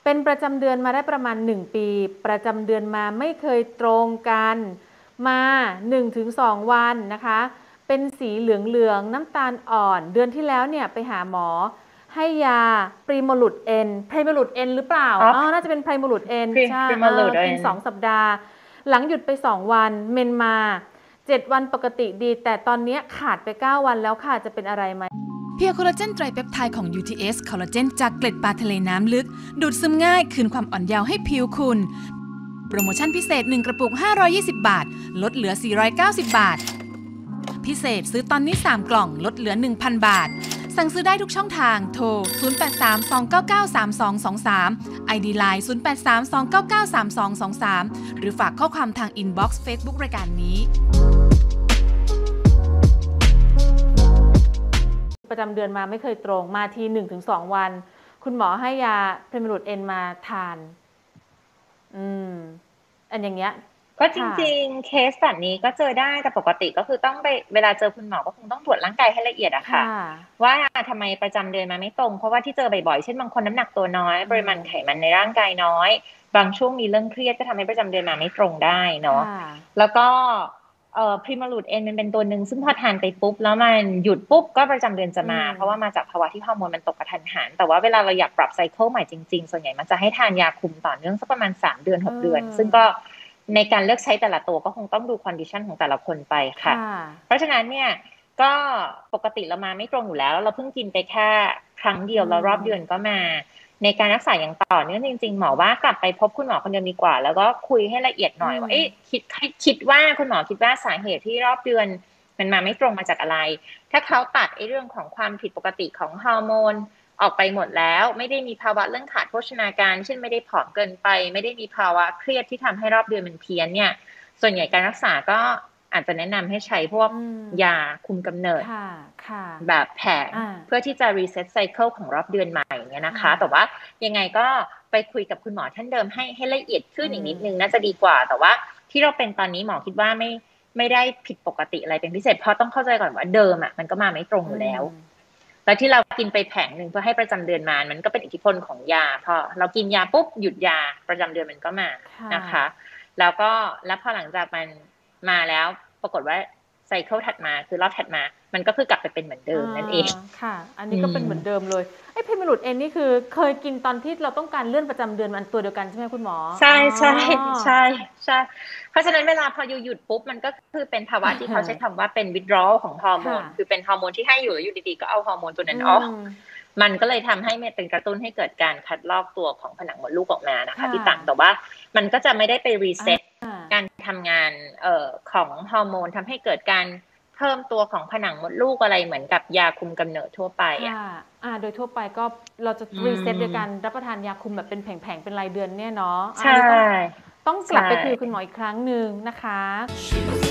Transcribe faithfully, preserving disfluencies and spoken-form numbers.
เป็นประจำเดือนมาได้ประมาณหนึ่งปีประจำเดือนมาไม่เคยตรงกันมา หนึ่งถึงสอง วันนะคะเป็นสีเหลืองๆน้ำตาลอ่อนเดือนที่แล้วเนี่ยไปหาหมอให้ยาพรีโมลูดเอ็นไพรโมลูดเอ็นหรือเปล่าอ๋อน่าจะเป็นไพรโมลูดเอ็นใช่กินสองสัปดาห์หลังหยุดไปสองวันเมนมาเจ็ดวันปกติดีแต่ตอนนี้ขาดไปเก้าวันแล้วค่ะจะเป็นอะไรไหมเพียร์โคลลาเจนไตรเปปไทด์ของ ยู ที เอส คอลลาเจนจากเกล็ดปลาทะเลน้ำลึกดูดซึมง่ายคืนความอ่อนเยาว์ให้ผิวคุณโปรโมชั่นพิเศษหนึ่งกระปุกห้าร้อยยี่สิบบาทลดเหลือสี่ร้อยเก้าสิบบาทพิเศษซื้อตอนนี้สามกล่องลดเหลือ หนึ่งพัน บาทสั่งซื้อได้ทุกช่องทางโทรศูนย์ แปด สาม สอง เก้า เก้า สาม สอง สอง สาม ไอ ดี ไลน์ ศูนย์ แปด สาม สอง เก้า เก้า สาม สอง สอง สามหรือฝากข้อความทางอินบ็อกซ์ Facebook รายการนี้ประจำเดือนมาไม่เคยตรงมาที หนึ่งถึงสอง วันคุณหมอให้ยาพรีโมลูดเอ็นมาทานอืมอันอย่างเงี้ยก็จริงๆเคสแบบนี้ก็เจอได้แต่ปกติก็คือต้องไปเวลาเจอคุณหมอก็คงต้องตรวจร่างกายให้ละเอียดอะค่ะว่าทำไมประจำเดือนมาไม่ตรงเพราะว่าที่เจอบ่อยๆเช่นบางคนน้ำหนักตัวน้อยปริมาณไขมันในร่างกายน้อยบางช่วงมีเรื่องเครียดก็ทำให้ประจำเดือนมาไม่ตรงได้เนาะแล้วก็เอ่อพรีโมลูดเอ็นมันเป็นตัวหนึ่งซึ่งพอทานไปปุ๊บแล้วมันหยุดปุ๊บก็ประจำเดือนจะมาเพราะว่ามาจากภาวะที่ฮอร์โมนมันตกกระทันหันแต่ว่าเวลาเราอยากปรับไซเคิลใหม่จริงๆส่วนใหญ่มันจะให้ทานยาคุมต่อเนื่องสักประมาณสามเดือนหกเดือนซึ่งก็ในการเลือกใช้แต่ละตัวก็คงต้องดูคอนดิชันของแต่ละคนไปค่ะเพราะฉะนั้นเนี่ยก็ปกติเรามาไม่ตรงอยู่แล้วแล้วเราเพิ่งกินไปแค่ครั้งเดียวแล้วรอบเดือนก็มาในการรักษาอย่างต่อเนื่องจริงๆหมอว่ากลับไปพบคุณหมอคนเดิมดีกว่าแล้วก็คุยให้ละเอียดหน่อยว่าเอ๊ะคิดคิดว่าคุณหมอคิดว่าสาเหตุที่รอบเดือนมันมาไม่ตรงมาจากอะไรถ้าเขาตัดไอ้เรื่องของความผิดปกติของฮอร์โมนออกไปหมดแล้วไม่ได้มีภาวะเรื่องขาดโภชนาการเช่นไม่ได้ผอมเกินไปไม่ได้มีภาวะเครียดที่ทำให้รอบเดือนมันเพี้ยนเนี่ยส่วนใหญ่การรักษาก็อาจจะแนะนำให้ใช้พวกยาคุมกำเนิดแบบแผงเพื่อที่จะรีเซ็ตไซเคิลของรอบเดือนใหม่เนี่ยนะคะแต่ว่ายังไงก็ไปคุยกับคุณหมอท่านเดิมให้ให้ละเอียดขึ้นอีกนิดนึงน่าจะดีกว่าแต่ว่าที่เราเป็นตอนนี้หมอคิดว่าไม่ไม่ได้ผิดปกติอะไรเป็นพิเศษเพราะต้องเข้าใจก่อนว่าเดิมอ่ะมันก็มาไม่ตรงอยู่แล้วแล้วที่เรากินไปแผงหนึ่งเพื่อให้ประจำเดือนมามันก็เป็นอิทธิพลของยาพอเรากินยาปุ๊บหยุดยาประจำเดือนมันก็มานะคะแล้วก็แล้วพอหลังจากมันมาแล้วปรากฏว่าไซเคิลถัดมาคือรอบถัดมามันก็คือกลับไปเป็นเหมือนเดิมนั่นเองค่ะอันนี้ก็เป็นเหมือนเดิมเลยไอ้พรีโมลูดเอ็นนี่คือเคยกินตอนที่เราต้องการเลื่อนประจำเดือนมันตัวเดียวกันใช่ไหมคุณหมอใช่ใช่ใช่ใช่เพราะฉะนั้นเวลาพออยู่หยุดปุ๊บมันก็คือเป็นภาวะที่เขาใช้คำว่าเป็น withdrawal ของฮอร์โมนคือเป็นฮอร์โมนที่ให้อยู่แล้วอยู่ดีๆก็เอาฮอร์โมนตัวนั้นออกมันก็เลยทำให้เป็นกระตุ้นให้เกิดการคัดลอกตัวของผนังมดลูกออกมานะคะที่ต่างแต่ว่ามันก็จะไม่ได้ไปรีเซ็ตการทำงานเอ่อของฮอร์โมนทำให้เกิดการเพิ่มตัวของผนังมดลูกอะไรเหมือนกับยาคุมกำเนิดทั่วไปอ่ะอ่าโดยทั่วไปก็เราจะรีเซ็ตโดยการรับประทานยาคุมแบบเป็นแผงๆเป็นรายเดือนเนี่ยเนาะใช่ต้องกลับไปคุยคุณหมออีกครั้งหนึ่งนะคะ